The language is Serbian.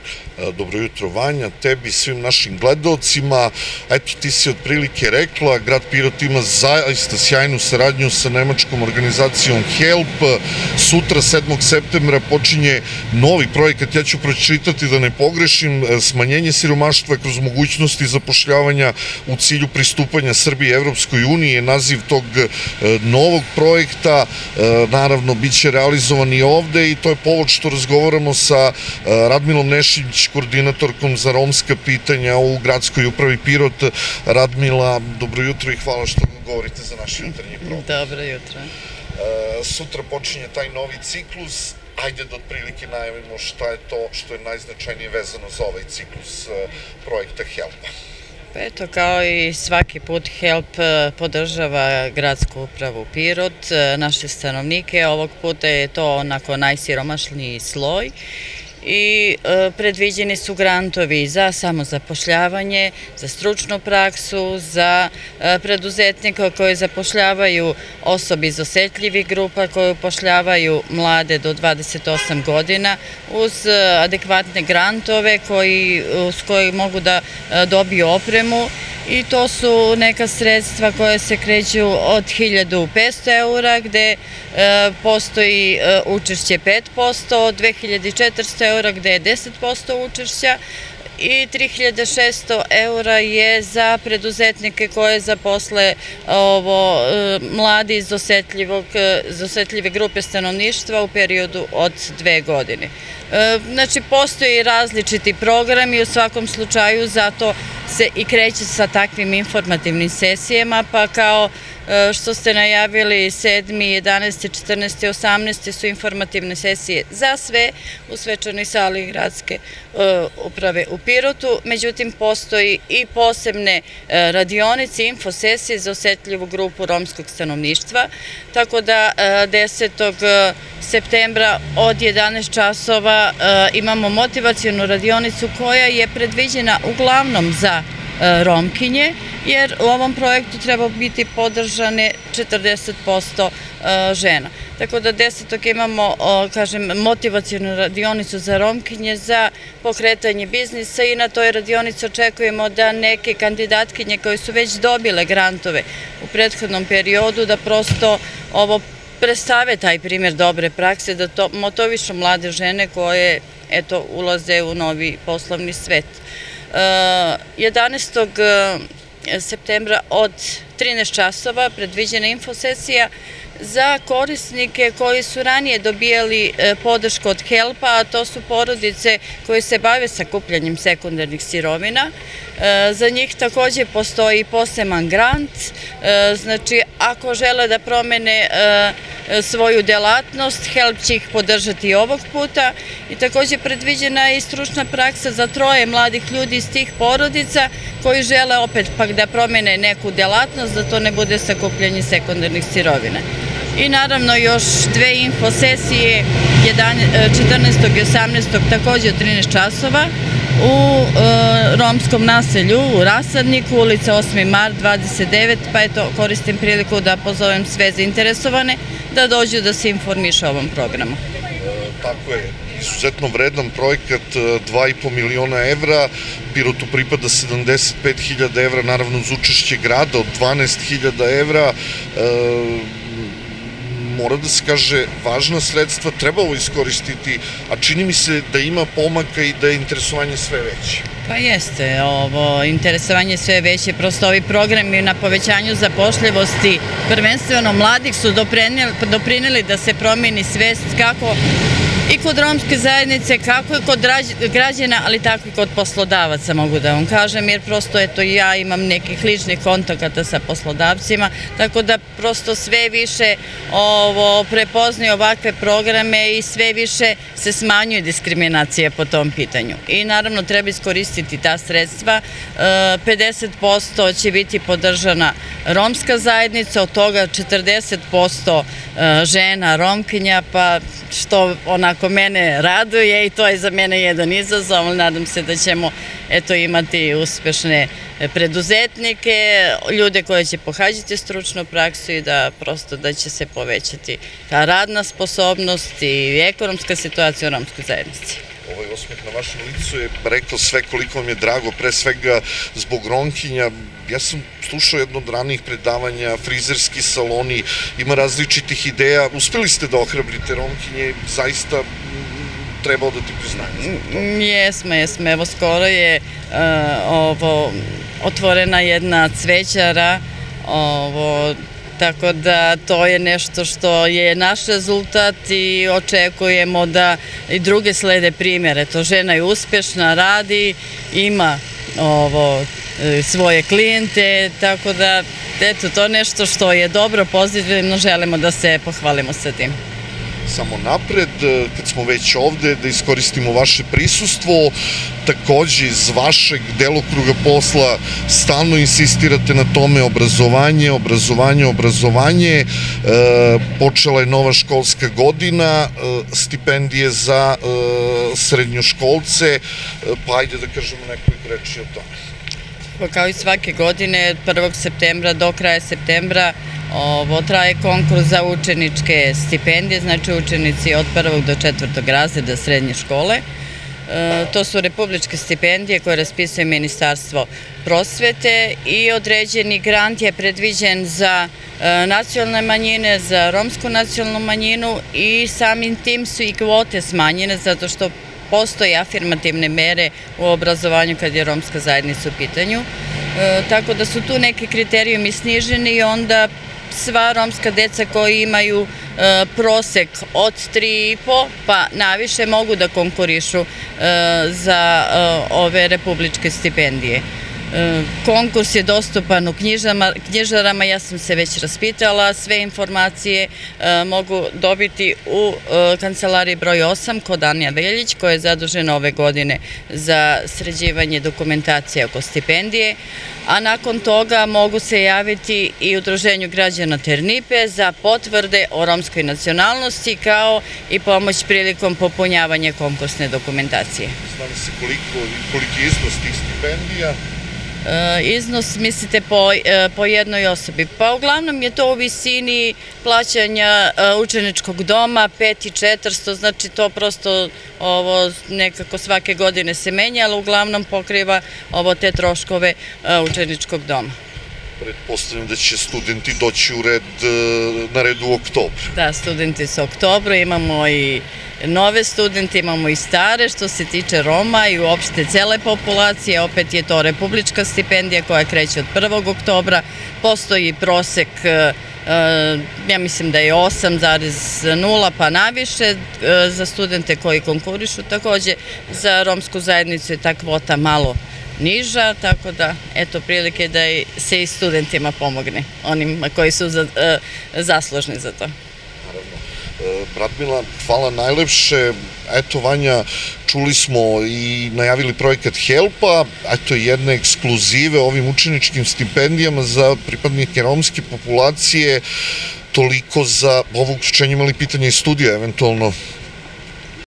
Dobro jutro, Vanja, tebi i svim našim gledalcima. Eto, ti si otprilike rekla, grad Pirot ima zaista sjajnu saradnju sa nemačkom organizacijom HELP. Sutra, 7. septembra, počinje novi projekat, ja ću pročitati da ne pogrešim, smanjenje siromaštva kroz mogućnosti zapošljavanja u cilju pristupanja Srbije Evropskoj uniji je naziv tog novog projekta. Naravno, bit će realizovan i ovde i to je povod što razgovaramo sa Radmilom Nešić, koordinatorkom za romska pitanja u gradskoj upravi Pirot. Radmila, dobro jutro i hvala što govorite za naš jutarnji program. Dobro jutro. Sutra počinje taj novi ciklus. Ajde da otprilike najavimo šta je to što je najznačajnije vezano za ovaj ciklus projekta HELP-a. Eto, kao i svaki put HELP podržava gradsku upravu Pirot, naše stanovnike. Ovog puta je to onako najsiromašniji sloj i predviđeni su grantovi za samozapošljavanje, za stručnu praksu, za preduzetnika koji zapošljavaju osobe iz osetljivih grupa, koji upošljavaju mlade do 28 godina uz adekvatne grantove s koji mogu da dobiju opremu. I to su neka sredstva koje se kreću od 1500 eura, gde postoji učešće 5%, od 2400 eura gde je 10% učešća i 3600 eura je za preduzetnike koje zaposle mladi iz osetljive grupe stanovništva u periodu od 2 godine. Znači, postoji različiti programi u svakom slučaju, zato se i kreće sa takvim informativnim sesijama, pa kao što ste najavili 7., 11., 14., 18. su informativne sesije za sve u svečanoj sali gradske uprave u Pirotu. Međutim, postoji i posebne radionice, infosesije za osetljivu grupu romskog stanovništva, tako da 10. septembra od 11 časova imamo motivacionu radionicu koja je predviđena uglavnom za Romkinje, jer u ovom projektu treba biti podržane 40% žena. Tako da 10. imamo, kažem, motivacionu radionicu za Romkinje, za pokretanje biznisa i na toj radionici očekujemo da neke kandidatkinje koje su već dobile grantove u prethodnom periodu, da prosto ovo predstave taj primjer dobre prakse, da to motivišu mlade žene koje, eto, ulaze u novi poslovni svet. 11. septembra od 13 časova predviđena infosesija za korisnike koji su ranije dobijali podršku od HELP-a, a to su porodice koje se bave sakupljanjem sekundarnih sirovina. Za njih takođe postoji poseban grant, znači ako žele da promene svoju delatnost, HELP će ih podržati i ovog puta i takođe predviđena je i stručna praksa za 3 mladih ljudi iz tih porodica koji žele opet pak da promene neku delatnost, da to ne bude sakupljanje sekundarnih sirovina. I naravno još 2 infosesije, 14. i 18. takođe od 13 časova u romskom naselju u Rasadniku, ulica 8. mart 29, pa eto, koristim priliku da pozovem sve zainteresovane da dođu da se informišu o ovom programu. Tako je, izuzetno vredan projekat, 2,5 miliona evra, Pirotu pripada 75.000 evra, naravno uz učešće grada od 12.000 evra, mora da se kaže, važna sredstva, treba ovo iskoristiti, a čini mi se da ima pomaka i da je interesovanje sve veće. Pa jeste, ovo interesovanje sve veće, prosto ovi programi na povećanju zapošljivosti, prvenstveno mladih, su doprineli da se promeni svest kako i kod romske zajednice, kako i kod građana, ali tako i kod poslodavaca, mogu da vam kažem, jer prosto, eto, ja imam nekih ličnih kontakata sa poslodavcima, tako da prosto sve više prepoznaju ovakve programe i sve više se smanjuje diskriminacija po tom pitanju. I naravno treba iskoristiti ta sredstva, 50% će biti podržana romska zajednica, od toga 40% žena Romkinja, pa što onako mene raduje i to je za mene jedan izazov, ali nadam se da ćemo imati uspešne preduzetnike, ljude koje će pohađati stručnu praksu i da prosto da će se povećati ta radna sposobnost i ekonomska situacija u romskoj zajednici. Ovaj osmeh na vašem licu je rekao sve koliko vam je drago, pre svega zbog Romkinja. Ja sam slušao jedno od ranijih predavanja, frizerski saloni, ima različitih ideja. Uspeli ste da ohrabrite Romkinje, zaista trebao da ti priznanje. Jesmo. Evo, skoro je otvorena jedna cvećara, tako da to je nešto što je naš rezultat i očekujemo da i druge slede primjere. To žena je uspešna, radi, ima svoje klijente, tako da eto, to je nešto što je dobro, pozitivno, želimo da se pohvalimo sa tim. Samo napred, kad smo već ovde, da iskoristimo vaše prisustvo, takođe iz vašeg delokruga posla stalno insistirate na tome obrazovanje. Počela je nova školska godina, stipendije za srednjoškolce, pa ajde da kažemo nekoliko reči o tome. Kao i svake godine, 1. septembra do kraja septembra traje konkurs za učeničke stipendije, znači učenici od 1. do 4. razreda srednje škole. To su republičke stipendije koje raspisuje Ministarstvo prosvete i određeni grant je predviđen za nacionalne manjine, za romsku nacionalnu manjinu i samim tim su i kvote smanjene zato što postoje afirmativne mere u obrazovanju kad je romska zajednica u pitanju. Tako da su tu neki kriterijumi sniženi i onda sva romska deca koji imaju prosek od 3,5 pa naviše mogu da konkurišu za ove republičke stipendije. Konkurs je dostupan u knjižarama, ja sam se već raspitala, sve informacije mogu dobiti u kancelariji broj 8 kod Anja Veljić, koja je zadužena ove godine za sređivanje dokumentacije oko stipendije, a nakon toga mogu se javiti i Udruženju građana Ternipe za potvrde o romskoj nacionalnosti kao i pomoć prilikom popunjavanja konkursne dokumentacije. Zna li se koliki je iznos tih stipendija? Iznos, mislite, po jednoj osobi? Pa uglavnom je to u visini plaćanja učeničkog doma, 5.400, znači to prosto nekako svake godine se menja, ali uglavnom pokriva te troškove učeničkog doma. Pretpostavljam da će studenti doći na red u oktobru. Da, studenti su u oktobru, imamo i nove studente, imamo i stare što se tiče Roma i uopšte cele populacije, opet je to republička stipendija koja kreće od 1. oktobra, postoji prosek, ja mislim da je 8,0 pa naviše za studente koji konkurišu, takođe za romsku zajednicu je ta kvota malo niža, tako da, eto, prilike da se i studentima pomogne, onima koji su zaslužni za to. Naravno. Bratmila, hvala najlepše. Eto, Vanja, čuli smo i najavili projekat HELP-a, eto jedne ekskluzive ovim učeničkim stipendijama za pripadnike romske populacije. Toliko za ovo uključenje, imali pitanja iz studija, eventualno?